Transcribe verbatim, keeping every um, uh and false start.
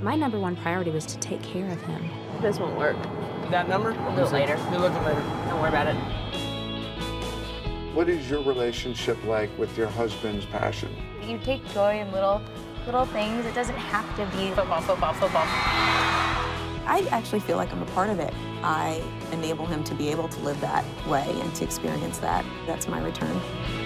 My number one priority was to take care of him. This won't work. That number? We'll do it later. You'll look at it later. Don't worry about it. What is your relationship like with your husband's passion? You take joy in little, little things. It doesn't have to be Football, football, football. I actually feel like I'm a part of it. I enable him to be able to live that way and to experience that. That's my return.